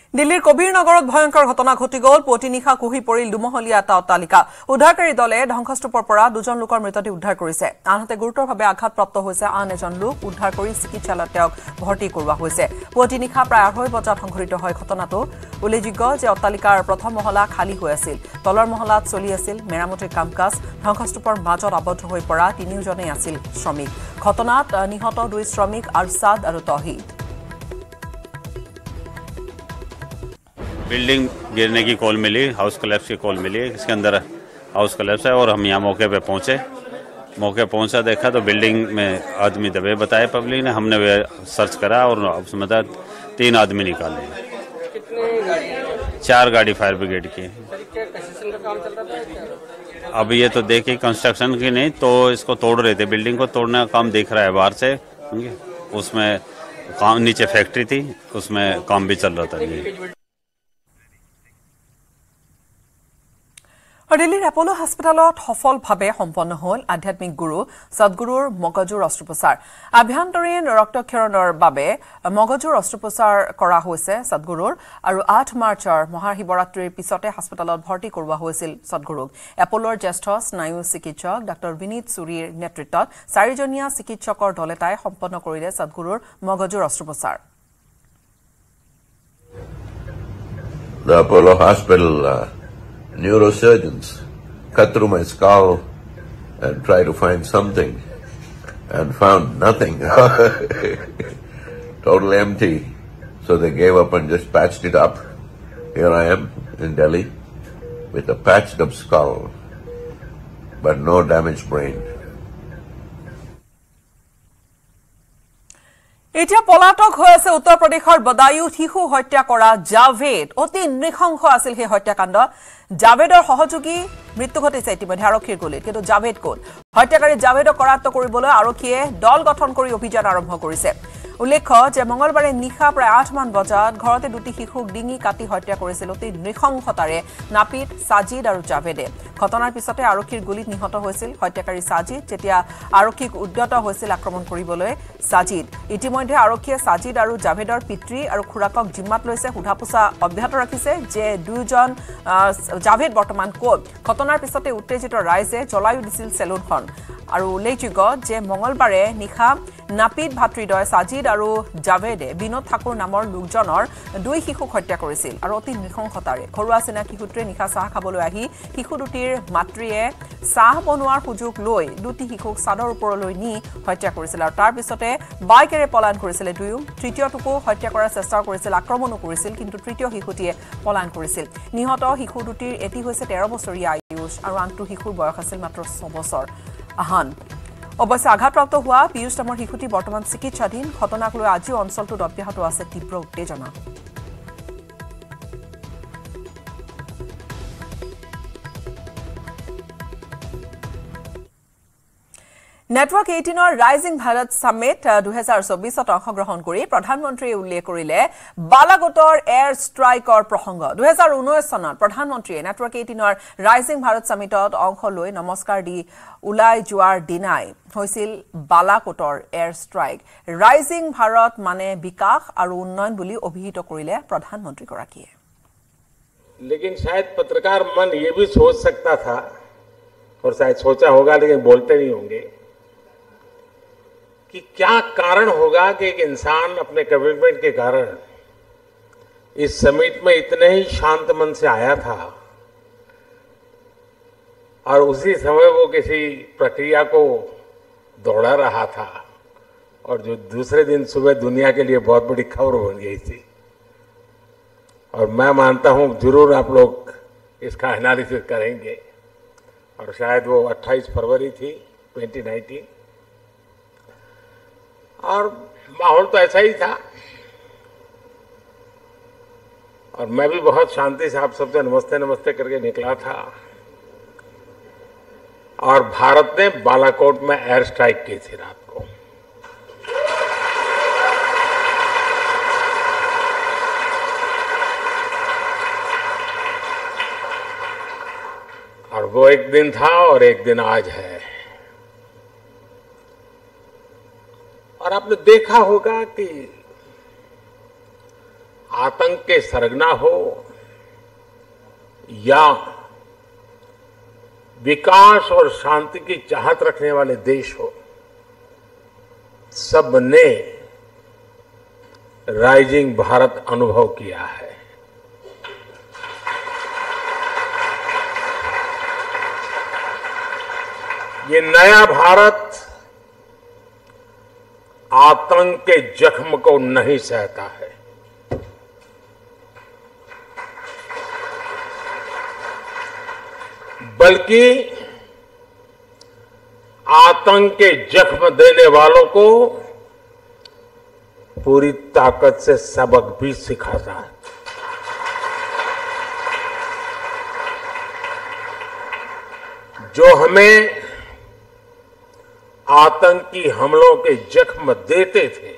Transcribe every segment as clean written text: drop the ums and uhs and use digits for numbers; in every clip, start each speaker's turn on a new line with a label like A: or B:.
A: দিল্লীৰ কবিৰ নগৰত ভয়ংকৰ ঘটনা ঘটি গ'ল। পুৱতি নিশা কুহি পৰিল দুমহলীয়া এটা অট্টালিকা। উদ্ধাৰকাৰী দলে ধ্বংসস্তূপৰ পৰা দুজন লোকৰ মৃতদেহ উদ্ধাৰ কৰিছে। আনহাতে গুৰুতৰভাৱে আঘাতপ্ৰাপ্ত হৈছে আন এজন লোক। উদ্ধাৰ কৰি চিকিৎসালয়ত তেওঁক ভৰ্তি কৰোৱা হৈছে। পুৱতি নিশা প্ৰায় ২:৩০ বজাত সংঘটিত হয় ঘটনাটো। উল্লেখযোগ্য যে অট্টালিকাৰ প্ৰথম মহলা খালী হৈ আছিল। তলৰ মহলাত চলি আছিল মেৰামতিৰ কাম কাজ। ধ্বংসস্তূপৰ মাজত আবদ্ধ হৈ পৰা তিনিওজনেই আছিল শ্ৰমিক। ঘটনাত নিহত ২ শ্ৰমিক আৰছাদ আৰু তৌহিদ।
B: बिल्डिंग गिरने की कॉल मिली, हाउस कोलैप्स की कॉल मिली। इसके अंदर हाउस कोलैप्स है और हम यहाँ मौके पे पहुँचे। मौके पहुँचा देखा तो बिल्डिंग में आदमी दबे बताए पब्लिक ने। हमने वे सर्च करा और उसमें 3 आदमी निकाले। 4 गाड़ी फायर ब्रिगेड की। अब ये तो देखिए कंस्ट्रक्शन की नहीं तो इसको तोड़ रहे थे, बिल्डिंग को तोड़ने का काम दिख रहा है बाहर से। उसमें काम नीचे फैक्ट्री थी, उसमें काम भी चल रहा था।
A: দিল্লীৰ এপলো হাস্পতালত সফলভাৱে সম্পন্ন হ'ল আধ্যাত্মিক গুৰু সদগুৰুৰ মগজুৰ অস্ত্ৰোপচাৰ। আভ্যন্তৰীণ ৰক্তক্ষৰণৰ বাবে মগজুৰ অস্ত্ৰোপচাৰ কৰা হৈছে সদগুৰুৰ আৰু ৮ মাৰ্চৰ মহাশিৱৰাত্ৰিৰ পিছতে হাস্পতালত ভৰ্তি কৰোৱা হৈছিল সদগুৰুক। এপলোৰ জ্যেষ্ঠ স্নায়ু চিকিৎসক ডাঃ বিনীত সুৰীৰ নেতৃত্বত 4জনীয়া চিকিৎসকৰ দল এটাই সম্পন্ন কৰিলে সদগুৰুৰ মগজুৰ অস্ত্ৰোপচাৰ।
C: The Apollo Hospital neurosurgeons cut through my skull and tried to find something and found nothing. Total empty. So they gave up and just patched it up. Here I am in Delhi with a patched up skull but no damaged brain.
A: এতিয়া পলাতক হৈ আছে উত্তৰ প্ৰদেশৰ বদায়ুত শিশু হত্যা কৰা জাভেদ। অতি নৃশংস আছিল সেই হত্যাকাণ্ড। জাভেদৰ সহযোগী মৃত্যু ঘটিছে ইতিমধ্যে আৰক্ষীৰ গুলীত। কিন্তু জাভেদ ক'ত? হত্যাকাৰী জাভেদক কৰায়ত্ব কৰিবলৈ আৰক্ষীয়ে দল গঠন কৰি অভিযান আৰম্ভ কৰিছে। উল্লেখ্য যে মঙলবাৰে নিশা প্ৰায় ৮ মান বজাত ঘৰতে 2টি শিশুক ডিঙি কাটি হত্যা কৰিছিল অতি নৃশংসতাৰে নাপিত, সাজিদ আৰু জাভেদে। ঘটনাৰ পিছতে আৰক্ষীৰ গুলীত নিহত হৈছিল হত্যাকাৰী সাজিদ। যেতিয়া আৰক্ষীক উদ্যত হৈছিল আক্ৰমণ কৰিবলৈ সাজিদ। ইতিমধ্যে আৰক্ষীয়ে সাজিদ আৰু জাভেদৰ পিতৃ আৰু খুৰাকক জিম্মাত লৈছে। সোধা-পোছা অব্যাহত ৰাখিছে যে দুজন জাভেদ বৰ্তমান ক'ত। ঘটনাৰ পিছতে উত্তেজিত ৰাইজে জ্বলাইও দিছিল চেলুনখন। আৰু উল্লেখযোগ্য যে মঙলবাৰে নিশা নাপিত ভাতৃদ্বয় সাজিদ আৰু জাভেদে বিনোদ ঠাকুৰ নামৰ লোকজনৰ 2 শিশুক হত্যা কৰিছিল আৰু অতি নৃশংসতাৰে। ঘৰুৱা চিনাকি সূত্ৰে নিশা চাহ খাবলৈ আহি শিশু দুটিৰ মাতৃয়ে চাহ বনোৱাৰ সুযোগ লৈ 2টি শিশুক চাদৰ ওপৰলৈ নি হত্যা কৰিছিল আৰু তাৰ পিছতে বাইকেৰে পলায়ন কৰিছিল দুয়ো। তৃতীয়টোকো হত্যা কৰাৰ চেষ্টা কৰিছিল, আক্ৰমণো কৰিছিল, কিন্তু তৃতীয় শিশুটিয়ে পলায়ন কৰিছিল। নিহত শিশু দুটিৰ এটি হৈছে 13 বছৰীয়া আয়ুষ আৰু আনটো শিশুৰ বয়স আছিল মাত্ৰ 6 বছৰ। আহান অৱশ্যে আঘাতপ্ৰাপ্ত হোৱা পিয়ুষ নামৰ শিশুটি বৰ্তমান চিকিৎসাধীন। ঘটনাক লৈ আজিও অঞ্চলটোত অব্যাহত আছে তীব্ৰ উত্তেজনা। নেটৱৰ্ক 18ৰ ৰাইজিং ভাৰত সামিট 2024ত অংশগ্ৰহণ কৰি প্ৰধানমন্ত্ৰীয়ে উল্লেখ কৰিলে বালাকোটৰ এয়াৰ ষ্ট্ৰাইকৰ প্ৰসংগ। 2019 চনত প্ৰধানমন্ত্ৰীয়ে নেটৱৰ্ক 18ৰ ৰাইজিং ভাৰত সামিটত অংশ লৈ নমস্কাৰ দি ওলাই যোৱাৰ দিনাই হৈছিল বালাকোটৰ এয়াৰ ষ্ট্ৰাইক। ৰাইজিং ভাৰত মানে বিকাশ আৰু উন্নয়ন বুলি অভিহিত কৰিলে প্ৰধানমন্ত্ৰীগৰাকীয়ে।
D: लेकिन शायद पत्रकार मन ये भी सोच सकता था और शायद सोचा होगा लेकिन बोलते नहीं होंगे कि क्या कारण होगा कि एक इंसान अपने कमिटमेंट के कारण इस समिट में इतने ही शांत मन से आया था और उसी समय वो किसी प्रक्रिया को दौड़ा रहा था और जो दूसरे दिन सुबह दुनिया के लिए बहुत बड़ी खबर बन गई थी। और मैं मानता हूं जरूर आप लोग इसका एनालिसिस करेंगे और शायद वो 28 फरवरी थी 2019 और माहौल तो ऐसा ही था और मैं भी बहुत शांति से आप सबसे नमस्ते नमस्ते करके निकला था और भारत ने बालाकोट में एयर स्ट्राइक की थी रात को। और वो एक दिन था और एक दिन आज है। और आपने देखा होगा कि आतंक के सरगना हो या विकास और शांति की चाहत रखने वाले देश हो, सबने राइजिंग भारत अनुभव किया है। ये नया भारत आतंक के जख्म को नहीं सहता है। बल्कि आतंक के जख्म देने वालों को पूरी ताकत से सबक भी सिखाता है। जो हमें आतंकी हमलों के जख्म देते थे,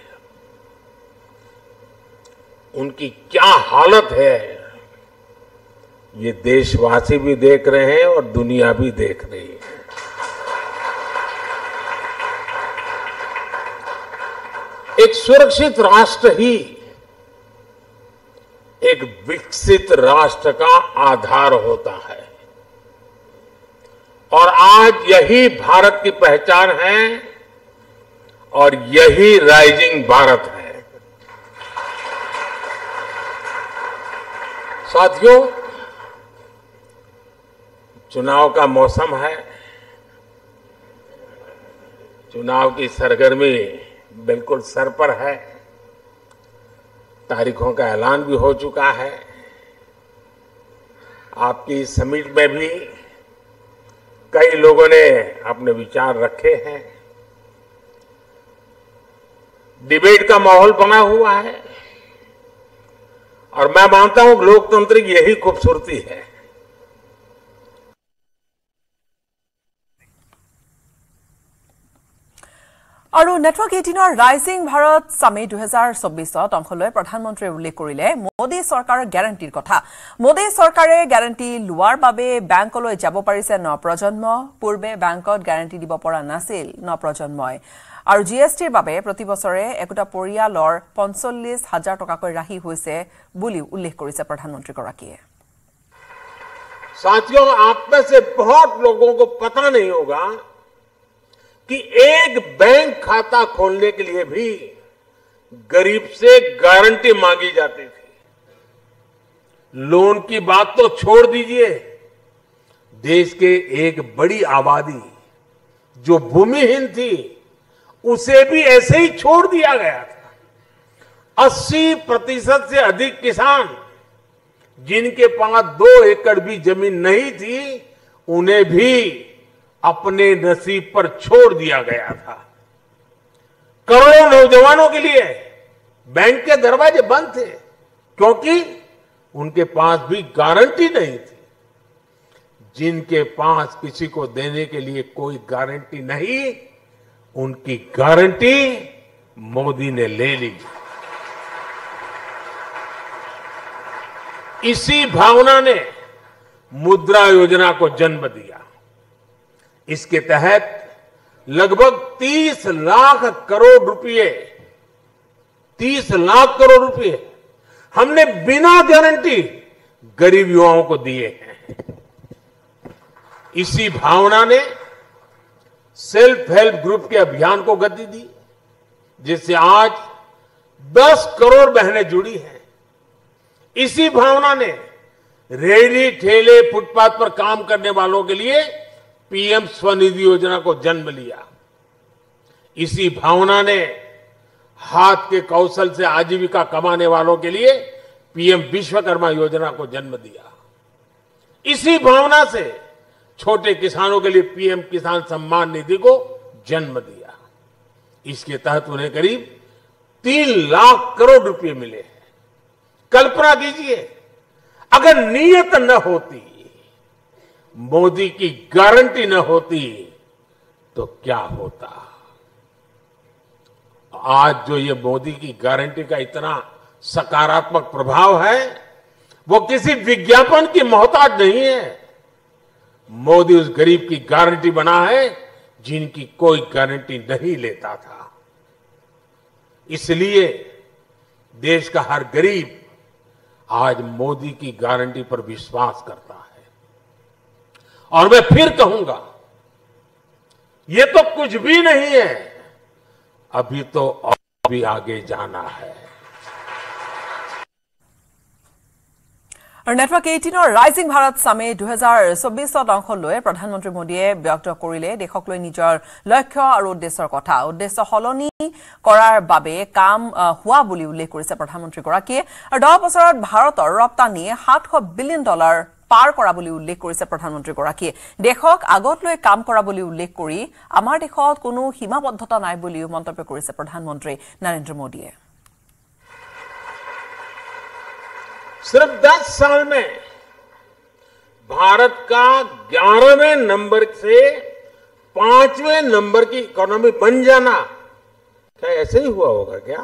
D: उनकी क्या हालत है, ये देशवासी भी देख रहे हैं और दुनिया भी देख रही है। एक सुरक्षित राष्ट्र ही एक विकसित राष्ट्र का आधार होता है और आज यही भारत की पहचान है और यही राइजिंग भारत है। साथियों, चुनाव का मौसम है। चुनाव की सरगर्मी बिल्कुल सर पर है। तारीखों का ऐलान भी हो चुका है। आपकी समिट में भी कई लोगों ने अपने विचार रखे हैं। डिबेट का माहौल बना हुआ है और मैं मानता हूं लोकतंत्र की यही खूबसूरती है।
A: আৰু নেটৱৰ্ক 18 ৰাইজিং ভাৰত সামিট 2024 অংশলৈ প্ৰধানমন্ত্ৰীয়ে উল্লেখ কৰিলে মোদী চৰকাৰৰ গ্যাৰাণ্টিৰ কথা। মোদী চৰকাৰে গ্যাৰাণ্টি লোৱাৰ বাবে বেংকলৈ যাব পাৰিছে নৱপ্ৰজন্ম। পূৰ্বে বেংকত গ্যাৰাণ্টি দিব পৰা নাছিল নৱপ্ৰজন্মই। আৰু জিএছটিৰ বাবে প্ৰতি বছৰে একোটা পৰিয়ালৰ 45,000 টকাকৈ ৰাহি হৈছে বুলি উল্লেখ কৰিছে প্ৰধানমন্ত্ৰীগৰাকীয়ে।
D: साथियों, आप में से बहुत लोगों को पता नहीं होगा कि एक बैंक खाता खोलने के लिए भी गरीब से गारंटी मांगी जाती थी। लोन की बात तो छोड़ दीजिए, देश के एक बड़ी आबादी जो भूमिहीन थी उसे भी ऐसे ही छोड़ दिया गया था। 80% से अधिक किसान जिनके पास 2 एकड़ भी जमीन नहीं थी, उन्हें भी अपने नसीब पर छोड़ दिया गया था। करोड़ों नौजवानों के लिए बैंक के दरवाजे बंद थे क्योंकि उनके पास भी गारंटी नहीं थी। जिनके पास किसी को देने के लिए कोई गारंटी नहीं, उनकी गारंटी मोदी ने ले ली। इसी भावना ने मुद्रा योजना को जन्म दिया। इसके तहत लगभग 30 लाख करोड़ रुपए, 30 लाख करोड़ रुपए हमने बिना गारंटी गरीब युवाओं को दिए हैं। इसी भावना ने सेल्फ हेल्प ग्रुप के अभियान को गति दी, जिससे आज 10 करोड़ बहनें जुड़ी हैं। इसी भावना ने रेहड़ी ठेले फुटपाथ पर काम करने वालों के लिए पीएम स्वनिधि योजना को जन्म लिया। इसी भावना ने हाथ के कौशल से आजीविका कमाने वालों के लिए पीएम विश्वकर्मा योजना को जन्म दिया। इसी भावना से छोटे किसानों के लिए पीएम किसान सम्मान निधि को जन्म दिया। इसके तहत उन्हें करीब 3 लाख करोड़ रुपए मिले हैं। कल्पना कीजिए, अगर नीयत न होती, मोदी की गारंटी न होती, तो क्या होता। आज जो ये मोदी की गारंटी का इतना सकारात्मक प्रभाव है, वो किसी विज्ञापन की मोहताज नहीं है। मोदी उस गरीब की गारंटी बना है जिनकी कोई गारंटी नहीं लेता था। इसलिए देश का हर गरीब आज मोदी की गारंटी पर विश्वास करता है। और मैं फिर कहूंगा, ये तो कुछ भी नहीं है, अभी तो और भी आगे जाना है।
A: और नेटवर्क 18 राइजिंग भारत सामिट 2024 अंश लै प्रधानमंत्री मोदीये व्यक्त करिले देशक लै निजर लक्ष्य और उद्देश्यर कथा। उद्देश्य सलनी करार बारे काम हुआ बुली उल्लेख करिছে प्रधानमंत्री गराकीये। और 10 बछৰত भारतर रप्तानी $700 बिलियन पार करा बुली उल्लेख करिছে प्रधानमंत्री गराकीये। देशक आगत लै काम करा बुली उल्लेख करि आमार देशत कोनो सीमाबद्धता नाइ बुलिও मन्तव्य करिছে प्रधानमंत्री नरेंद्र मोदीये।
D: सिर्फ 10 साल में भारत का 11वें नंबर से 5वें नंबर की इकोनॉमी बन जाना, क्या ऐसे ही हुआ होगा क्या?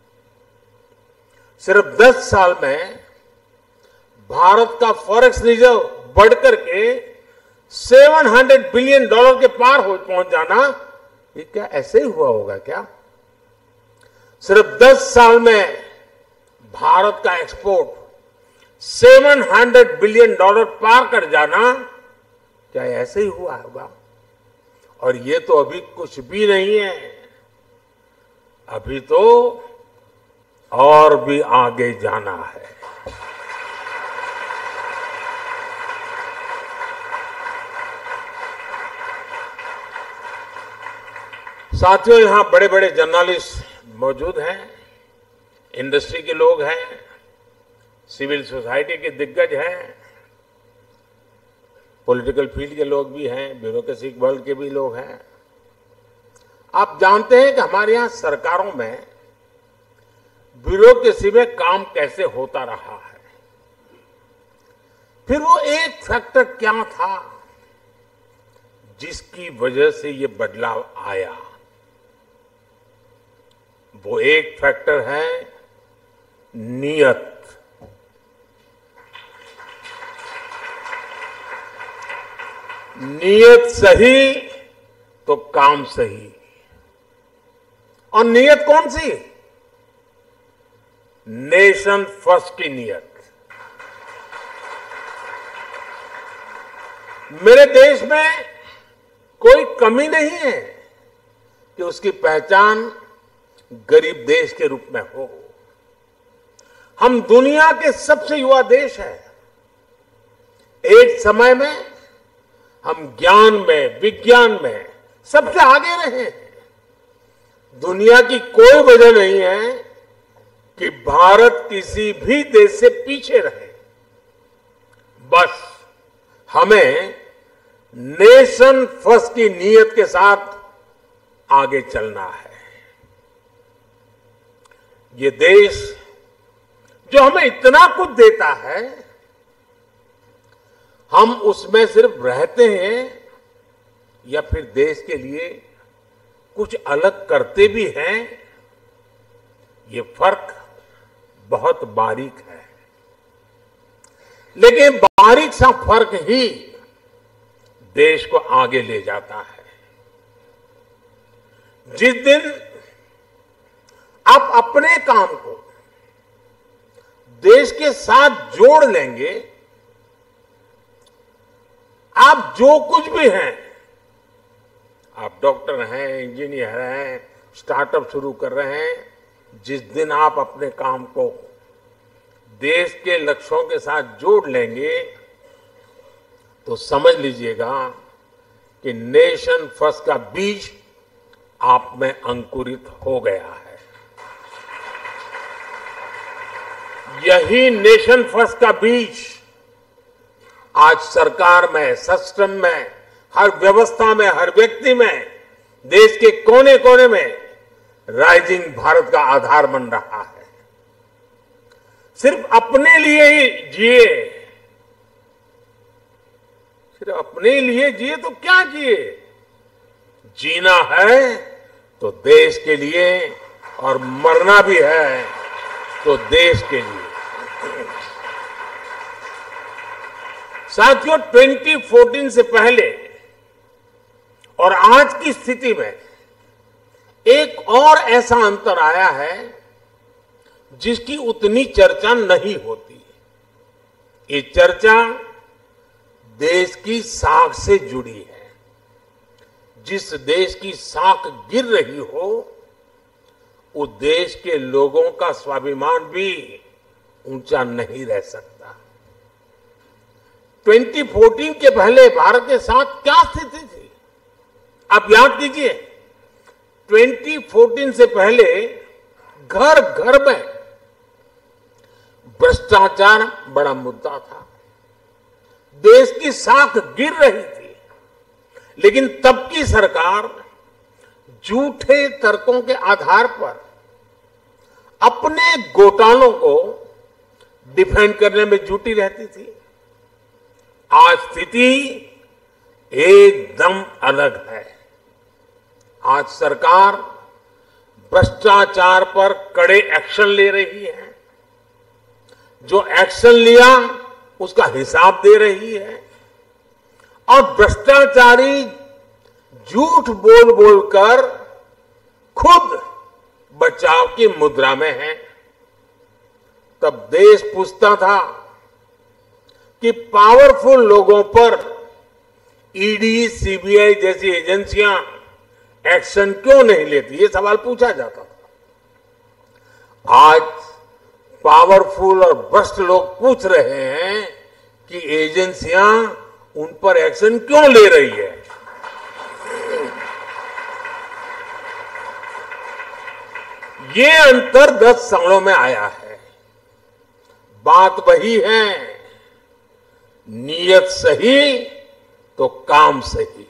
D: सिर्फ 10 साल में भारत का फॉरेक्स रिजर्व बढ़कर के $700 बिलियन के पार पहुंच जाना, ये क्या ऐसे ही हुआ होगा क्या? सिर्फ 10 साल में भारत का एक्सपोर्ट $700 बिलियन पार कर जाना, क्या ऐसे ही हुआ होगा? और ये तो अभी कुछ भी नहीं है, अभी तो और भी आगे जाना है। साथियों, यहां बड़े बड़े जर्नलिस्ट मौजूद हैं, इंडस्ट्री के लोग हैं, सिविल सोसाइटी के दिग्गज हैं, पॉलिटिकल फील्ड के लोग भी हैं, ब्यूरोक्रेसी वर्ल्ड के भी लोग हैं। आप जानते हैं कि हमारे यहां सरकारों में ब्यूरोक्रेसी में काम कैसे होता रहा है। फिर वो एक फैक्टर क्या था जिसकी वजह से ये बदलाव आया? वो एक फैक्टर है नियत। नियत सही तो काम सही। और नियत कौन सी? नेशन फर्स्ट की नियत। मेरे देश में कोई कमी नहीं है कि उसकी पहचान गरीब देश के रूप में हो। हम दुनिया के सबसे युवा देश हैं। एक समय में हम ज्ञान में, विज्ञान में सबसे आगे रहे हैं। दुनिया की कोई वजह नहीं है कि भारत किसी भी देश से पीछे रहे। बस हमें नेशन फर्स्ट की नीयत के साथ आगे चलना है। ये देश जो हमें इतना कुछ देता है, हम उसमें सिर्फ रहते हैं या फिर देश के लिए कुछ अलग करते भी हैं, ये फर्क बहुत बारीक है। लेकिन बारीक सा फर्क ही देश को आगे ले जाता है। जिस दिन आप अपने काम को देश के साथ जोड़ लेंगे, आप जो कुछ भी हैं, आप डॉक्टर हैं, इंजीनियर हैं, स्टार्टअप शुरू कर रहे हैं, जिस दिन आप अपने काम को देश के लक्ष्यों के साथ जोड़ लेंगे, तो समझ लीजिएगा कि नेशन फर्स्ट का बीज आप में अंकुरित हो गया है। यही नेशन फर्स्ट का बीज आज सरकार में, सिस्टम में, हर व्यवस्था में, हर व्यक्ति में, देश के कोने कोने में राइजिंग भारत का आधार बन रहा है। सिर्फ अपने लिए ही जिए, सिर्फ अपने लिए जिए तो क्या जिए? जीना है तो देश के लिए, और मरना भी है तो देश के लिए। साथियों, 2014 से पहले और आज की स्थिति में एक और ऐसा अंतर आया है जिसकी उतनी चर्चा नहीं होती। ये चर्चा देश की साख से जुड़ी है। जिस देश की साख गिर रही हो उस देश के लोगों का स्वाभिमान भी ऊंचा नहीं रह सकता। 2014 के पहले भारत के साथ क्या स्थिति थी आप याद कीजिए। 2014 से पहले घर घर में भ्रष्टाचार बड़ा मुद्दा था, देश की साख गिर रही थी, लेकिन तब की सरकार झूठे तर्कों के आधार पर अपने घोटालों को डिफेंड करने में जुटी रहती थी। आज स्थिति एकदम अलग है। आज सरकार भ्रष्टाचार पर कड़े एक्शन ले रही है, जो एक्शन लिया उसका हिसाब दे रही है, और भ्रष्टाचारी झूठ बोल बोलकर खुद बचाव की मुद्रा में है। तब देश पूछता था कि पावरफुल लोगों पर ईडी, सीबीआई जैसी एजेंसियां एक्शन क्यों नहीं लेती, ये सवाल पूछा जाता था। आज पावरफुल और भ्रष्ट लोग पूछ रहे हैं कि एजेंसियां उन पर एक्शन क्यों ले रही है। ये अंतर 10 सालों में आया है। बात वही है, नीयत सही तो काम सही।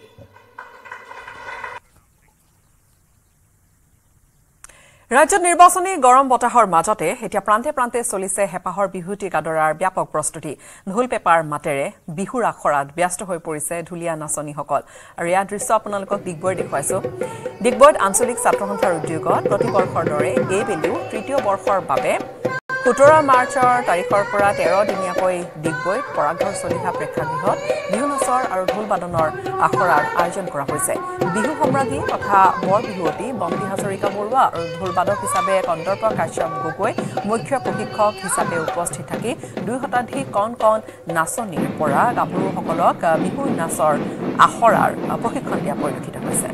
A: राज्য নিৰ্বাচনী গৰম বতাহৰ মাজতে এতিয়া প্ৰান্তে প্ৰান্তে চলিছে হেপাহৰ বিহুটি কাদৰাৰ ব্যাপক প্ৰস্তুতি। ঢোল পেপাৰ মাতেৰে বিহুৰ আখৰাত ব্যস্ত হৈ পৰিছে ঢুলীয়া নাচনীসকল। আৰু ইয়াৰ দৃশ্য আপোনালোকক ডিগবৈত দেখুৱাইছো। ডিগবৈত আঞ্চলিক ছাত্ৰ সন্থাৰ উদ্যোগত প্ৰতিবৰ্ষৰ দৰে এইবেলিও তৃতীয় বৰ্ষৰ বাবে 17 মাৰ্চৰ তাৰিখৰ পৰা 13 দিনীয়াকৈ ডিগবৈত পৰাগঘৰ চলিহা প্ৰেক্ষাগৃহত বিহু নাচৰ আৰু ঢোল বাদনৰ আখৰাৰ আয়োজন কৰা হৈছে। বিহু সম্ৰাজ্ঞী তথা বৰ বিহুৱতী বন্তি হাজৰিকা বৰুৱা আৰু ঢোল বাদক হিচাপে কন্দৰ্প কাশ্যপ গগৈ মুখ্য প্ৰশিক্ষক হিচাপে উপস্থিত থাকি 2 শতাধিক কণ কণ নাচনীৰ পৰা গাভৰুসকলক বিহু নাচৰ আখৰাৰ প্ৰশিক্ষণ দিয়া পৰিলক্ষিত হৈছে।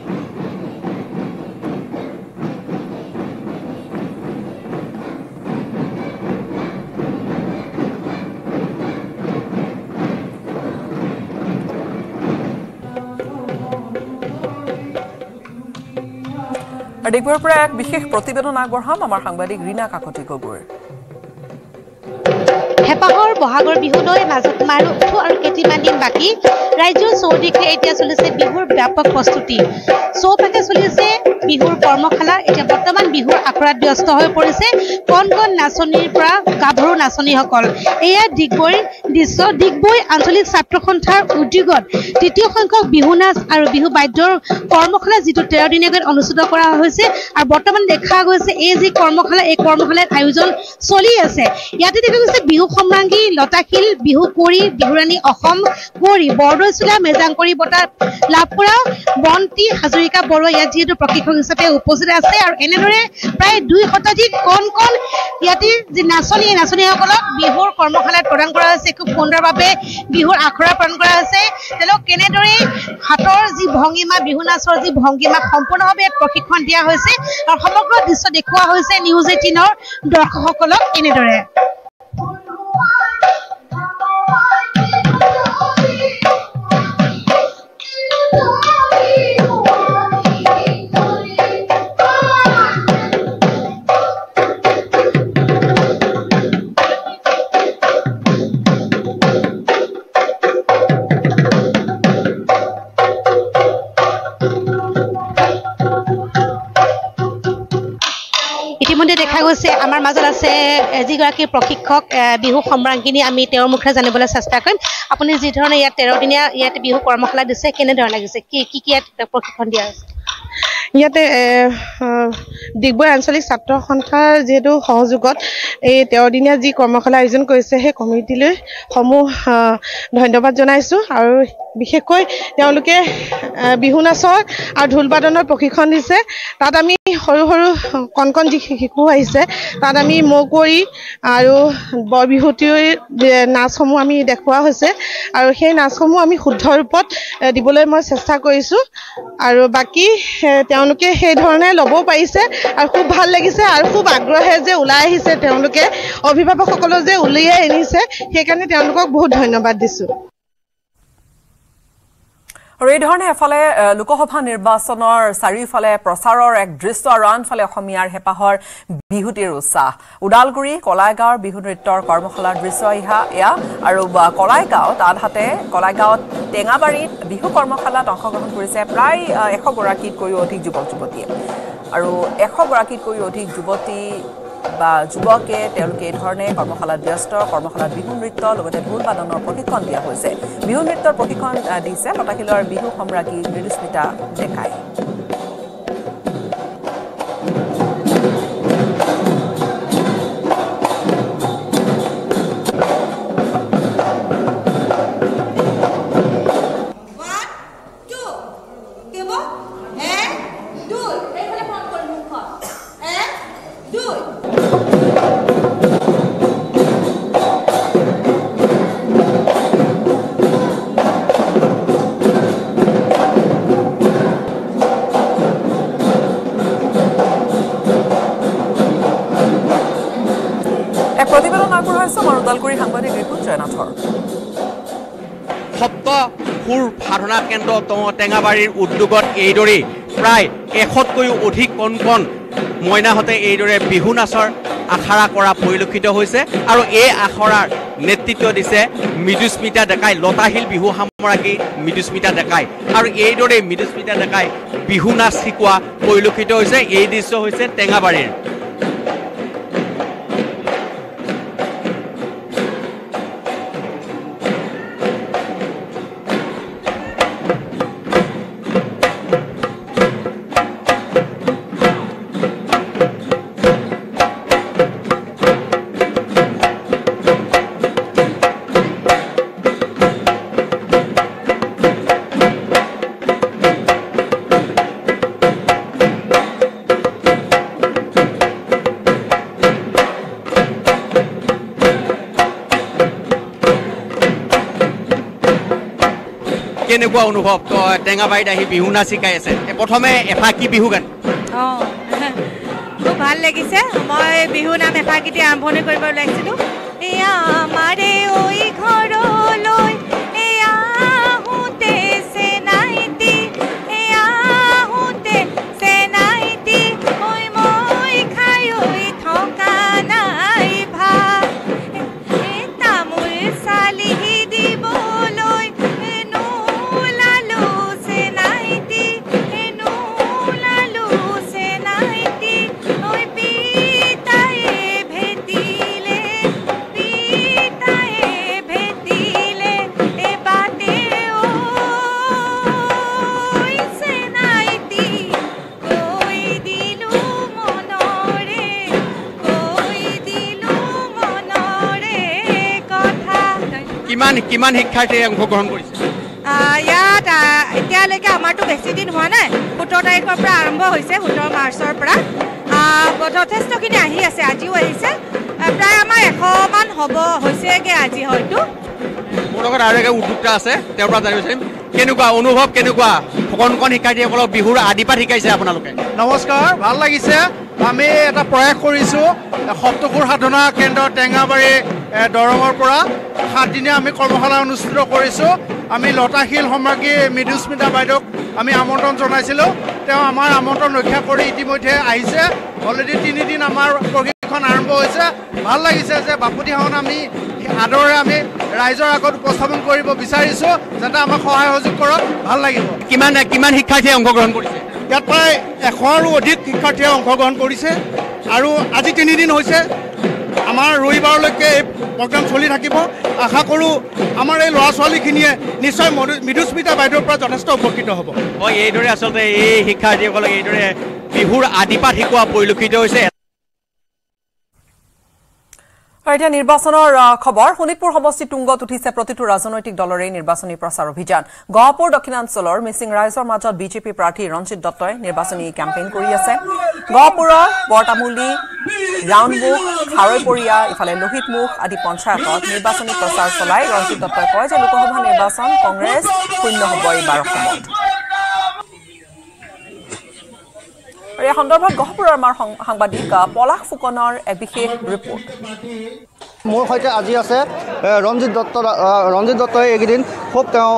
A: ডিগবৈৰ পৰা এক বিশেষ প্ৰতিবেদন আগবঢ়াম আমাৰ সাংবাদিক ৰীনা কাকতি গগৈৰ।
E: হেপাহৰ বহাগৰ বিহুলৈ মাজত মাৰুঠু আৰু কেইটিমান দিন বাকী। ৰাজ্যৰ চৌদিশে এতিয়া চলিছে বিহুৰ ব্যাপক প্ৰস্তুতি। চৌপাশে চলিছে বিহুৰ কৰ্মশালা। এতিয়া বৰ্তমান বিহুৰ আখৰাত ব্যস্ত হৈ পৰিছে কণ কণ নাচনীৰ পৰা গাভৰু নাচনীসকল। এয়া ডিগবৈৰ দৃশ্য। ডিগবৈ আঞ্চলিক ছাত্ৰ সন্থাৰ উদ্যোগত তৃতীয় সংখ্যক বিহু নাচ আৰু বিহু বাদ্যৰ কৰ্মশালা যিটো 13 দিনীয়াকৈ অনুষ্ঠিত কৰা হৈছে। আৰু বৰ্তমান দেখা গৈছে এই যি কৰ্মশালা, এই কৰ্মশালাৰ আয়োজন চলি আছে। ইয়াতে দেখা গৈছে বিহু সম্ৰাংগী লতাশিল, বিহু কুঁৱৰী, বিহুৰাণী অসম কুঁৱৰী, বৰদৈচিলা মেজাংকৰী বঁটা লাভ কৰা বন্তি হাজৰিকা বৰুৱা ইয়াত যিহেতু প্ৰশিক্ষক হিচাপে উপস্থিত আছে। আৰু এনেদৰে প্ৰায় 2 শতাধিক কণ কণ ইয়াতে যি নাচনীসকলক বিহুৰ কৰ্মশালাত প্ৰদান কৰা হৈছে। খুব সুন্দৰভাৱে বিহুৰ আখৰা প্ৰদান কৰা হৈছে। তেওঁলোক কেনেদৰে হাতৰ যি ভংগীমা, বিহু নাচৰ যি ভংগীমা সম্পূৰ্ণভাৱে ইয়াত প্ৰশিক্ষণ দিয়া হৈছে আৰু সমগ্ৰ দৃশ্য দেখুওৱা হৈছে নিউজ 18ৰ দৰ্শকসকলক এনেদৰে। ইতিমধ্যে দেখা গৈছে আমাৰ মাজত আছে যিগৰাকী প্ৰশিক্ষক বিহু সম্ৰাংগিনী। আমি তেওঁৰ মুখে জানিবলৈ চেষ্টা কৰিম। আপুনি যি ধৰণে ইয়াত 13 দিনীয়া ইয়াত বিহু কৰ্মশালা দিছে, কেনেধৰণে লাগিছে, কি ইয়াত প্ৰশিক্ষণ দিয়া হৈছে?
F: ইয়াতে ডিগবৈ আঞ্চলিক ছাত্ৰ সন্থাৰ যিহেতু সহযোগত এই 13 দিনীয়া যি কৰ্মশালা আয়োজন কৰিছে সেই কমিটিলৈ সমূহ ধন্যবাদ জনাইছোঁ। আৰু বিশেষকৈ তেওঁলোকে বিহু নাচৰ আৰু ঢোল বাদনৰ প্ৰশিক্ষণ দিছে। তাত আমি সৰু সৰু কণ যি শিশু আহিছে তাত আমি মৌকুঁৱৰী আৰু বৰ বিহুতিৰ নাচসমূহ আমি দেখুওৱা হৈছে আৰু সেই নাচসমূহ আমি শুদ্ধ ৰূপত দিবলৈ মই চেষ্টা কৰিছোঁ আৰু বাকী তেওঁলোকে সেই ধৰণে ল'ব পাৰিছে আৰু খুব ভাল লাগিছে আৰু খুব আগ্ৰহে যে ওলাই আহিছে তেওঁলোকে অভিভাৱকসকলক যে উলিয়াই আনিছে সেইকাৰণে তেওঁলোকক বহুত ধন্যবাদ দিছোঁ
A: আৰু এই ধৰণে এফালে লোকসভা নিৰ্বাচনৰ চাৰিওফালে প্ৰচাৰৰ এক দৃশ্য আৰু আনফালে অসমীয়াৰ হেঁপাহৰ বিহুটিৰ উৎসাহ ওদালগুৰি কলাইগাঁৱৰ বিহু নৃত্যৰ কৰ্মশালাৰ দৃশ্য এয়া আৰু কলাইগাঁৱত আনহাতে কলাইগাঁৱত টেঙাবাৰীত বিহু কৰ্মশালাত অংশগ্ৰহণ কৰিছে প্ৰায় 100 গৰাকীতকৈও অধিক যুৱক যুৱতীয়ে আৰু 100 গৰাকীতকৈও অধিক যুৱতী বা যুৱকে তেওঁলোকে এই ধৰণে কৰ্মশালাত ব্যস্ত কৰ্মশালাত বিহু নৃত্য লগতে ঢোল বাদনৰ প্ৰশিক্ষণ দিয়া হৈছে বিহু নৃত্যৰ প্ৰশিক্ষণ দিছে লতাশিলৰ বিহু সম্ৰাজ্ঞী মৃদুস্মিতা ডেকাই ওদালগুৰি সাংবাদিক ৰিপুন জয়নাথৰ
G: সপ্ত সুৰ সাধনা কেন্দ্ৰ টেঙাবাৰীৰ উদ্যোগত এইদৰে প্ৰায় 100তকৈও অধিক কণ মইনাহঁতে এইদৰে বিহু নাচৰ আখৰা কৰা পৰিলক্ষিত হৈছে আৰু এই আখৰাৰ নেতৃত্ব দিছে মৃদুস্মিতা ডেকাই লতাশিল বিহু সাম্ৰাজ্ঞী মৃদুস্মিতা ডেকাই আৰু এইদৰে মৃদুস্মিতা ডেকাই বিহু নাচ শিকোৱা পৰিলক্ষিত হৈছে এই দৃশ্য হৈছে টেঙাবাৰীৰ কেনেকুৱা অনুভৱ টেঙাবাৰীত আহি বিহু নাচ শিকাই আছে প্ৰথমে এফাকি বিহু গান
H: খুব ভাল লাগিছে মই বিহু নাম এফাকিতে আৰম্ভণি কৰিব ওলাইছিলোঁ এয়া আমাৰে ঐ ঘৰলৈ এয়া আহোঁতে চেনাইটি এয়া আহোঁতে চেনাইটি ঐ মই খাই ঐ থকা নাই ভাত তামোল চালিহি দিবলৈ
G: কিমান শিক্ষাৰ্থীয়ে অংশগ্ৰহণ কৰিছে
H: ইয়াত এতিয়ালৈকে আমাৰতো বেছি দিন হোৱা নাই 17 তাৰিখৰ পৰা আৰম্ভ হৈছে 17 মাৰ্চৰ পৰা যথেষ্টখিনি আহি আছে আজিও আহিছে প্ৰায় আমাৰ 100 মান হ'ব হৈছেগৈ আজি হয়তো
G: মোৰ লগত আৰু এক উদ্যোক্তা আছে তেওঁৰ পৰা জানিব বিচাৰিম কেনেকুৱা অনুভৱ কেনেকুৱা কণ শিক্ষাৰ্থীসকলক বিহুৰ আদিপাঠ শিকাইছে আপোনালোকে
I: নমস্কাৰ ভাল লাগিছে আমি এটা প্ৰয়াস কৰিছোঁ সপ্তসুৰ সাধনা কেন্দ্ৰ টেঙাবাৰী দৰঙৰ পৰা 7 দিনীয়া আমি কৰ্মশালা অনুষ্ঠিত কৰিছোঁ আমি লতাশিল সম্ৰাজ্ঞী মৃদুস্মিতা বাইদেউক আমি আমন্ত্ৰণ জনাইছিলোঁ তেওঁ আমাৰ আমন্ত্ৰণ ৰক্ষা কৰি ইতিমধ্যে আহিছে অলৰেডি 3 দিন আমাৰ প্ৰশিক্ষণ আৰম্ভ হৈছে ভাল লাগিছে যে বাপুতিসাহোন আমি আদৰে আমি ৰাইজৰ আগত উপস্থাপন কৰিব বিচাৰিছোঁ যাতে আমাক সহায় সহযোগ কৰক ভাল লাগিব
G: কিমান শিক্ষাৰ্থীয়ে অংশগ্ৰহণ কৰিছে
I: ইয়াত প্ৰায় 100ৰো অধিক শিক্ষাৰ্থীয়ে অংশগ্ৰহণ কৰিছে আৰু আজি 3 দিন হৈছে আমাৰ ৰবিবাৰলৈকে এই প্ৰগ্ৰাম চলি থাকিব আশা কৰোঁ আমাৰ এই ল'ৰা ছোৱালীখিনিয়ে নিশ্চয় মৃদুস্মিতা বাইদেউৰ পৰা যথেষ্ট উপকৃত হ'ব
G: এইদৰে আচলতে এই শিক্ষাৰ্থীসকলক এইদৰে বিহুৰ আদিপাঠ শিকোৱা পৰিলক্ষিত হৈছে
A: এতিয়া নিৰ্বাচনৰ খবৰ শোণিতপুৰ সমষ্টি তুংগত উঠিছে প্ৰতিটো ৰাজনৈতিক দলৰে নিৰ্বাচনী প্ৰচাৰ অভিযান গহপুৰ দক্ষিণাঞ্চলৰ মিচিং ৰাইজৰ মাজত বিজেপি প্ৰাৰ্থী ৰঞ্জিত দত্তই নিৰ্বাচনী কেম্পেইন কৰি আছে গহপুৰৰ বৰতামুলি ৰাউণ্ডবুক খাৰৈপৰীয়া ইফালে লোহিতমুখ আদি পঞ্চায়তত নিৰ্বাচনী প্ৰচাৰ চলাই ৰঞ্জিত দত্তই কয় যে লোকসভা নিৰ্বাচন কংগ্ৰেছ শূন্য হ'ব এইবাৰ অসমত এই সন্দৰ্ভত গহপুৰৰ আমাৰ সাংবাদিক পলাশ ফুকনৰ এক বিশেষ ৰিপৰ্ট
J: মোৰ সৈতে আজি আছে ৰঞ্জিত দত্তই এইকেইদিন খুব তেওঁ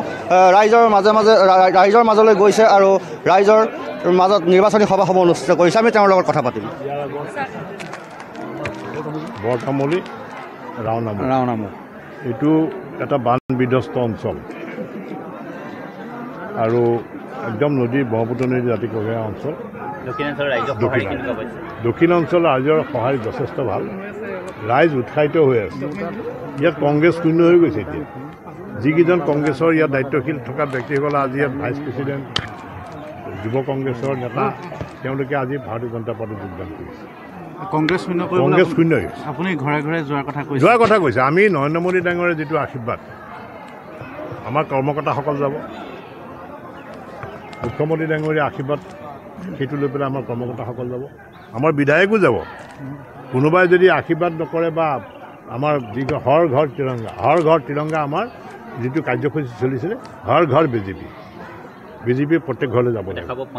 J: ৰাইজৰ মাজলৈ গৈছে আৰু ৰাইজৰ মাজত নিৰ্বাচনী সভাসমূহ অনুষ্ঠিত কৰিছে আমি তেওঁৰ লগত কথা পাতিম
K: বৰতামুলি ৰাওনামুখ এইটো এটা বান বিধ্বস্ত অঞ্চল আৰু একদম নদী ব্ৰহ্মপুত্ৰ নদী দাঁতিকাষৰীয়া অঞ্চল দক্ষিণ অঞ্চল ৰাইজৰ সহায় যথেষ্ট ভাল ৰাইজ উৎসাহিত হৈ আছে ইয়াত কংগ্ৰেছ শূন্য হৈ গৈছে এতিয়া যিকেইজন কংগ্ৰেছৰ ইয়াত দায়িত্বশীল থকা ব্যক্তিসকলে আজি ইয়াত ভাইচ প্ৰেছিডেণ্ট যুৱ কংগ্ৰেছৰ নেতা তেওঁলোকে আজি ভাৰতীয় জনতা পাৰ্টীত যোগদান কৰিছে
L: কংগ্ৰেছ শূন্য হৈ গৈছে আপুনি ঘৰে ঘৰে যোৱাৰ কথা কৈছে
K: আমি নৰেন্দ্ৰ মোদী ডাঙৰে যিটো আশীৰ্বাদ আমাৰ কৰ্মকৰ্তাসকল যাব মুখ্যমন্ত্ৰী ডাঙৰীয়া আশীৰ্বাদ সেইটো লৈ পেলাই আমাৰ কৰ্মকৰ্তাসকল যাব আমাৰ বিধায়কো যাব কোনোবাই যদি আশীৰ্বাদ নকৰে বা আমাৰ যি হৰ ঘৰ তিৰংগা আমাৰ যিটো কাৰ্যসূচী চলিছিলে হৰ ঘৰ বিজেপি প্ৰত্যেক ঘৰলৈ যাব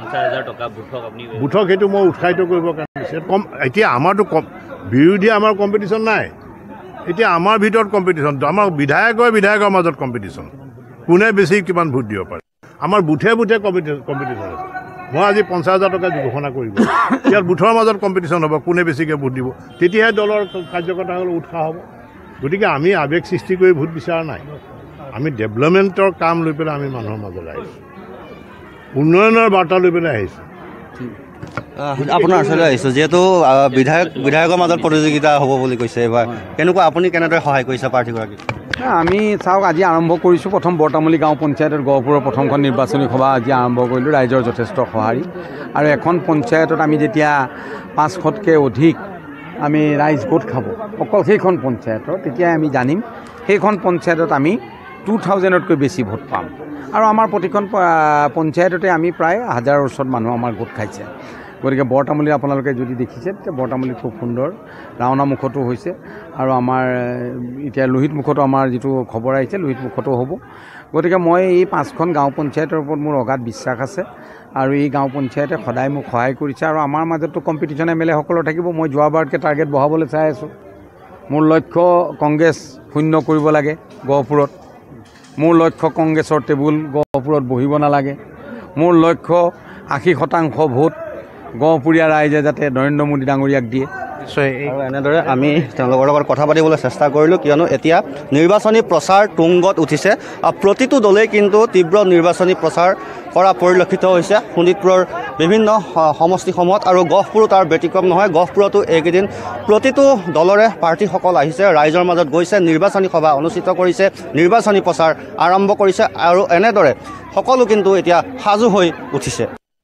K: বুথক সেইটো মই উৎসাহিত কৰিবৰ কাৰণে কম এতিয়া আমাৰতো বিৰোধী আমাৰ কম্পিটিশ্যন নাই এতিয়া আমাৰ ভিতৰত কম্পিটিশ্যন আমাৰ বিধায়কৰ মাজত কম্পিটিশ্যন কোনে বেছি কিমান ভোট দিব পাৰে আমাৰ বুথে কম্পিটিশ্যন আছে মই আজি 50,000 টকা ঘোষণা কৰিব ইয়াৰ বুথৰ মাজত কম্পিটিশ্যন হ'ব কোনে বেছিকৈ ভোট দিব তেতিয়াহে দলৰ কাৰ্যকৰ্তাসকলৰ উৎসাহ হ'ব গতিকে আমি আৱেগ সৃষ্টি কৰি ভোট বিচৰা নাই আমি ডেভেলপমেণ্টৰ কাম লৈ পেলাই আমি মানুহৰ মাজলৈ আহিছোঁ উন্নয়নৰ বাৰ্তা লৈ পেলাই আহিছোঁ
J: আপোনাৰ ওচৰলৈ আহিছোঁ যিহেতু বিধায়কৰ মাজত প্ৰতিযোগিতা হ'ব বুলি কৈছে এইবাৰ কেনেকুৱা আপুনি কেনেদৰে সহায় কৰিছে প্ৰাৰ্থীগৰাকীক
L: আমি চাওক আজি আৰম্ভ কৰিছোঁ প্ৰথম বৰতামুলি গাঁও পঞ্চায়তত গহপুৰৰ প্ৰথমখন নিৰ্বাচনী সভা আজি আৰম্ভ কৰিলোঁ ৰাইজৰ যথেষ্ট সঁহাৰি আৰু এখন পঞ্চায়তত আমি যেতিয়া 500তকৈ অধিক আমি ৰাইজ গোট খাব অকল সেইখন পঞ্চায়তৰ তেতিয়াই আমি জানিম সেইখন পঞ্চায়তত আমি 2000তকৈ বেছি ভোট পাম আৰু আমাৰ প্ৰতিখন পঞ্চায়ততে আমি প্ৰায় 1000ৰ ওচৰত মানুহ আমাৰ গোট খাইছে গতিকে বৰতামুলি আপোনালোকে যদি দেখিছে তেতিয়া বৰতামুলি খুব সুন্দৰ ৰাওনামুখতো হৈছে আৰু আমাৰ এতিয়া লোহিতমুখতো আমাৰ যিটো খবৰ আহিছে লোহিতমুখতো হ'ব গতিকে মই এই 5খন গাঁও পঞ্চায়তৰ ওপৰত মোৰ অগাধ বিশ্বাস আছে আৰু এই গাঁও পঞ্চায়তে সদায় মোক সহায় কৰিছে আৰু আমাৰ মাজতো কম্পিটিশ্যন MLA-সকলৰ থাকিব মই যোৱাবাৰতকৈ টাৰ্গেট বঢ়াবলৈ চাই আছোঁ মোৰ লক্ষ্য কংগ্ৰেছ শূন্য কৰিব লাগে গহপুৰত মোৰ লক্ষ্য কংগ্ৰেছৰ টেবুল গহপুৰত বহিব নালাগে মোৰ লক্ষ্য 80% ভোট গহপুৰীয়া ৰাইজে যাতে নৰেন্দ্ৰ মোদী ডাঙৰীয়াক দিয়ে
J: আৰু এনেদৰে আমি তেওঁলোকৰ লগত কথা পাতিবলৈ চেষ্টা কৰিলোঁ কিয়নো এতিয়া নিৰ্বাচনী প্ৰচাৰ তুংগত উঠিছে প্ৰতিটো দলেই কিন্তু তীব্ৰ নিৰ্বাচনী প্ৰচাৰ কৰা পৰিলক্ষিত হৈছে শোণিতপুৰৰ বিভিন্ন সমষ্টিসমূহত আৰু গহপুৰো তাৰ ব্যতিক্ৰম নহয় গহপুৰতো এইকেইদিন প্ৰতিটো দলৰে প্ৰাৰ্থীসকল আহিছে ৰাইজৰ মাজত গৈছে নিৰ্বাচনী সভা অনুষ্ঠিত কৰিছে নিৰ্বাচনী প্ৰচাৰ আৰম্ভ কৰিছে আৰু এনেদৰে সকলো কিন্তু এতিয়া সাজু হৈ উঠিছে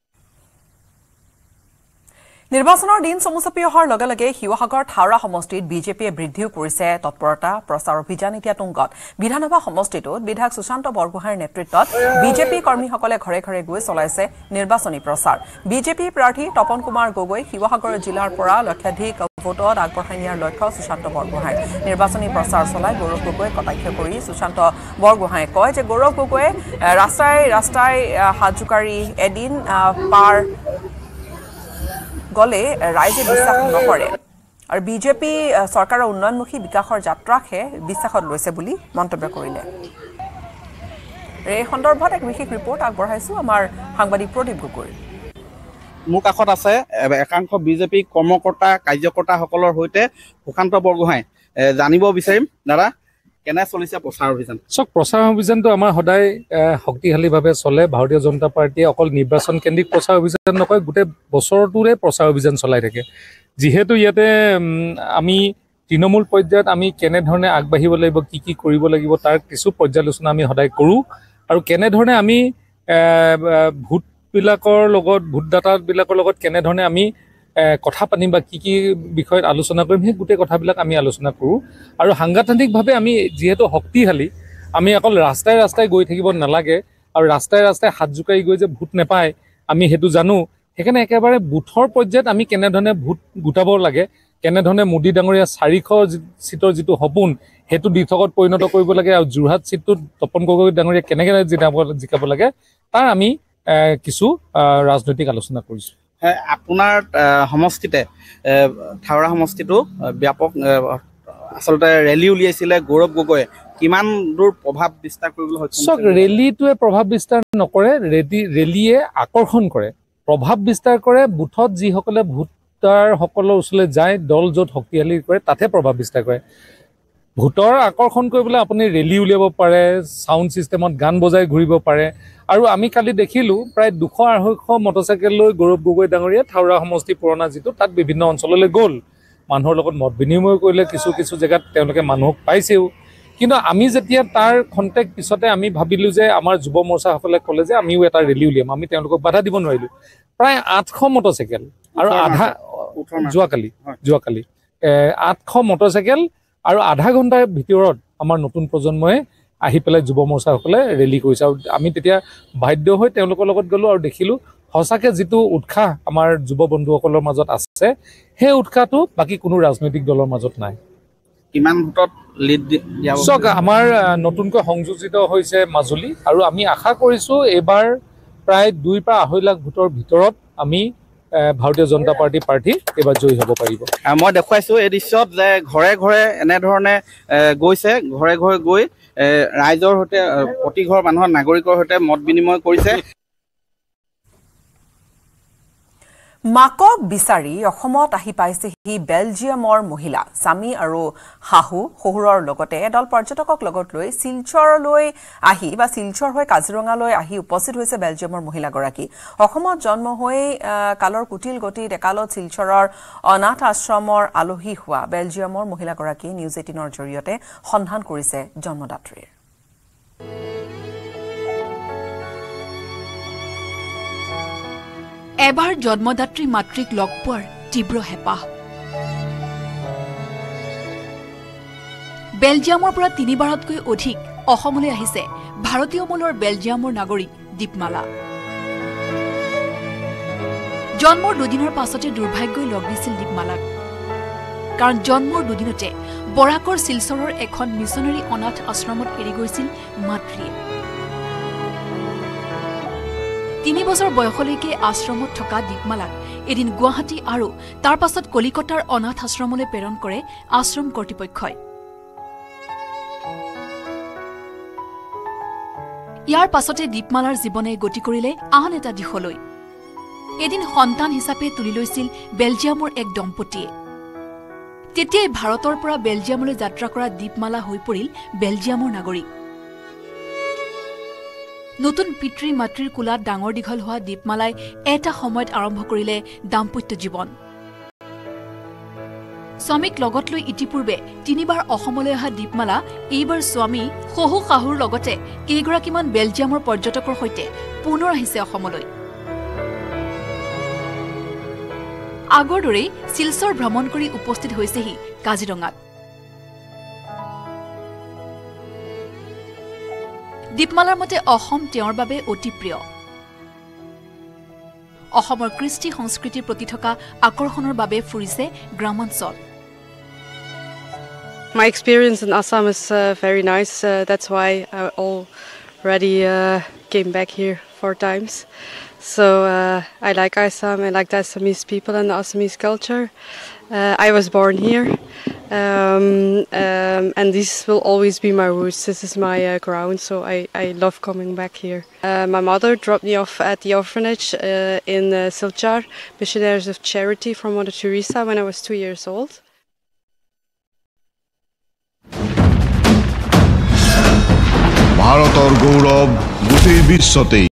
A: নিৰ্বাচনৰ দিন চমুচাপি অহাৰ লগে লগে শিৱসাগৰ থাওৰা সমষ্টিত বিজেপিয়ে বৃদ্ধিও কৰিছে তৎপৰতা প্ৰচাৰ অভিযান এতিয়া তুংগত বিধানসভা সমষ্টিটোত বিধায়ক সুশান্ত বৰগোহাঁইৰ নেতৃত্বত বিজেপি কৰ্মীসকলে ঘৰে ঘৰে গৈ চলাইছে নিৰ্বাচনী প্ৰচাৰ বিজেপি প্ৰাৰ্থী তপন কুমাৰ গগৈ শিৱসাগৰ জিলাৰ পৰা লক্ষাধিক ভোটত আগবঢ়াই নিয়াৰ লক্ষ্য সুশান্ত বৰগোহাঁই নিৰ্বাচনী প্ৰচাৰ চলাই গৌৰৱ গগৈক কটাক্ষ কৰি সুশান্ত বৰগোহাঁই কয় যে গৌৰৱ গগৈয়ে ৰাস্তাই হাত জোকাৰি এদিন পাৰ গলে ৰাইজে বিশ্বাস নকৰে আৰু বিজেপি চৰকাৰৰ উন্নয়নমুখী বিকাশৰ যাত্ৰাকহে বিশ্বাসত লৈছে বুলি মন্তব্য কৰিলে এই সন্দৰ্ভত এক বিশেষ ৰিপৰ্ট আগবঢ়াইছো আমাৰ সাংবাদিক প্ৰদীপ গগৈ
M: মোৰ কাষত আছে একাংশ বিজেপি কৰ্মকৰ্তা কাৰ্যকৰ্তাসকলৰ সৈতে সুশান্ত বৰগোহাঁই জানিব বিচাৰিম দাদা কেনে চলিছে প্ৰচাৰ অভিযান
N: চক প্ৰচাৰ অভিযানটো আমাৰ সদায় শক্তিশালীভাৱে চলে ভাৰতীয় জনতা পাৰ্টিয়ে অকল নিৰ্বাচন কেন্দ্ৰিক প্ৰচাৰ অভিযান নকয় গোটেই বছৰটোৰে প্ৰচাৰ অভিযান চলাই থাকে যিহেতু ইয়াতে আমি তৃণমূল পৰ্যায়ত আমি কেনেধৰণে আগবাঢ়িব লাগিব কি কৰিব লাগিব তাৰ কিছু পৰ্যালোচনা আমি সদায় কৰোঁ আৰু কেনেধৰণে আমি ভোটবিলাকৰ লগত ভোটদাতাবিলাকৰ লগত কেনেধৰণে আমি কথা পাতিম বা কি বিষয়ত আলোচনা কৰিম সেই গোটেই কথাবিলাক আমি আলোচনা কৰোঁ আৰু সাংগঠনিকভাৱে আমি যিহেতু শক্তিশালী আমি অকল ৰাস্তাই ৰাস্তাই গৈ থাকিব নালাগে আৰু ৰাস্তাই ৰাস্তাই হাত জোকাৰি গৈ যে ভোট নাপায় আমি সেইটো জানো সেইকাৰণে একেবাৰে বুথৰ পৰ্যায়ত আমি কেনেধৰণে ভোট গোটাব লাগে কেনেধৰণে মোদী ডাঙৰীয়া 400 সিটৰ যিটো সপোন হেতু দিথকত পৰিণত কৰিব লাগে আৰু জুৰহাট সিটটো তপন গগৈ ডাঙৰীয়া কেনেকৈ জিকাব লাগে তাৰ আমি কিছু ৰাজনৈতিক আলোচনা কৰিছো
M: আপোনাৰ সমষ্টিতে থাওৰা সমষ্টিটো ব্যাপক আসলতে ৰেলী উলিয়াইছিলে গৌৰৱ গগৈ কিমান দূৰ প্ৰভাৱ বিস্তাৰ কৰিবলৈ
N: সক্ষম ৰেলীটোৱে প্ৰভাৱ বিস্তাৰ নকৰে ৰেলীয়ে আকৰ্ষণ কৰে প্ৰভাৱ বিস্তাৰ কৰে বুথত যিসকলে ভোটাৰ সকলৰ ওচৰলৈ যায় দল য'ত শক্তিশালী কৰে তাতে প্ৰভাৱ বিস্তাৰ কৰে ভোটৰ আকৰ্ষণ কৰিবলৈ আপুনি ৰেলী উলিয়াব পাৰে সাউণ্ড সিস্টেমত গান বজাই ঘূৰিব পাৰে আৰু আমি কালি দেখিলো প্ৰায় 200-250 মটৰচাইকেল লৈ গৌৰৱ গগৈ ডাঙৰীয়া থাওৰা সমষ্টি পুৰণা যিটো তাত বিভিন্ন অঞ্চললৈ গ'ল মানুহৰ লগত মত বিনিময় কৰিলে কিছু জেগাত তেওঁলোকে মানুহক পাইছেও কিন্তু আমি যেতিয়া তাৰ কন্টেক্ট পিছতে আমি ভাবিলো যে আমাৰ যুৱ মৰ্চাসকলে ক'লে যে আমিও এটা ৰেলী উলিয়াম আমি তেওঁলোকক বাধা দিব নোৱাৰিলো প্ৰায় 800 মটৰচাইকেল আৰু আধা যোৱাকালি 800 মটৰচাইকেল আৰু আধা ঘণ্টাৰ ভিতৰত আমাৰ নতুন প্ৰজন্মই আহি পেলাই যুৱ মৰ্চাসকলে ৰেলী কৰিছে আৰু আমি তেতিয়া বাধ্য হৈ তেওঁলোকৰ লগত গ'লো আৰু দেখিলো হসাকে যিটো উৎসাহ আমাৰ যুৱ বন্ধুসকলৰ মাজত আছে সেই উৎসাহটো বাকি কোনো ৰাজনৈতিক দলৰ মাজত নাই
M: কিমান ভোটত লিড দিয়াব
N: সক আমাৰ নতুনকৈ সংযোজিত হৈছে মাজুলী আৰু আমি আশা কৰিছো এবাৰ প্ৰায় 2-2.5 লাখ ভোটৰ ভিতৰত আমি ভাৰতীয় জনতা পাৰ্টি প্ৰাৰ্থী এবাৰ জয়ী হ'ব পাৰিব
M: মই দেখুৱাইছো এই দৃশ্যত যে ঘৰে ঘৰে এনে ধৰণে গৈছে ঘৰে ঘৰে গৈ ৰাইজৰ সৈতে প্ৰতি ঘৰ মানুহৰ নাগৰিকৰ সৈতে মত বিনিময় কৰিছে
A: মাকক বিচাৰি অসমত আহি পাইছেহি বেলজিয়ামৰ মহিলা স্বামী আৰু শহুৰৰ লগতে এডল পৰ্যটকক লগত লৈ শিলচৰলৈ আহি বা শিলচৰ হৈ কাজিৰঙালৈ আহি উপস্থিত হৈছে বেলজিয়ামৰ মহিলাগৰাকী অসমত জন্ম হৈ কালৰ কুটিল গতিত একালত শিলচৰৰ অনাথ আশ্ৰমৰ আলহী হোৱা বেলজিয়ামৰ মহিলাগৰাকী নিউজ 18ৰ জৰিয়তে সন্ধান কৰিছে জন্মদাত্ৰীৰ
O: এবাৰ জন্মদাত্ৰী মাতৃক লগ পোৱাৰ তীব্ৰ হেঁপাহ বেলজিয়ামৰ পৰা 3বাৰতকৈ অধিক অসমলৈ আহিছে ভাৰতীয় মূলৰ বেলজিয়ামৰ নাগৰিক দীপমালা জন্মৰ দুদিনৰ পাছতে দুৰ্ভাগ্যই লগ দিছিল দীপমালাক কাৰণ জন্মৰ দুদিনতে বৰাকৰ শিলচৰৰ এখন মিছনাৰী অনাথ আশ্ৰমত এৰি গৈছিল মাতৃয়ে 3 বছৰ বয়সলৈকে আশ্ৰমত থকা দীপমালাক এদিন গুৱাহাটী আৰু তাৰ পাছত কলিকতাৰ অনাথ আশ্ৰমলৈ প্ৰেৰণ কৰে আশ্ৰম কৰ্তৃপক্ষই ইয়াৰ পাছতে দীপমালাৰ জীৱনে গতি কৰিলে আন এটা দিশলৈ এদিন সন্তান হিচাপে তুলি লৈছিল বেলজিয়ামৰ এক দম্পতীয়ে তেতিয়াই ভাৰতৰ পৰা বেলজিয়ামলৈ যাত্ৰা কৰা দীপমালা হৈ পৰিল বেলজিয়ামৰ নাগৰিক নতুন পিতৃ মাতৃৰ কুলাত ডাঙৰ দীঘল হোৱা দীপমালাই এটা সময়ত আৰম্ভ কৰিলে দাম্পত্য জীৱন স্বামীক লগত লৈ ইতিপূৰ্বে 3বাৰ অসমলৈ অহা দীপমালা এইবাৰ স্বামী শাহুৰ লগতে কেইগৰাকীমান বেলজিয়ামৰ পৰ্যটকৰ সৈতে পুনৰ আহিছে অসমলৈ আগৰ দৰেই শিলচৰ ভ্ৰমণ কৰি উপস্থিত হৈছেহি কাজিৰঙাত দীপমালাৰ মতে অসম তেওঁৰ বাবে অতি প্ৰিয় অসমৰ কৃষ্টি সংস্কৃতিৰ প্ৰতি থকা আকৰ্ষণৰ বাবে ফুৰিছে গ্ৰামাঞ্চল
P: My experience in Assam is very nice. That's why I already came back here 4 times. So I like Assam. I like the Assamese people and the Assamese culture. I was born here. And this will always be my roots. This is my ground, so I love coming back here. My mother dropped me off at the orphanage in Silchar, Missionaries of Charity from Mother Teresa when I was 2 years old.
Q: ভাৰতৰ গৌৰৱ গোটেই বিশ্বতেই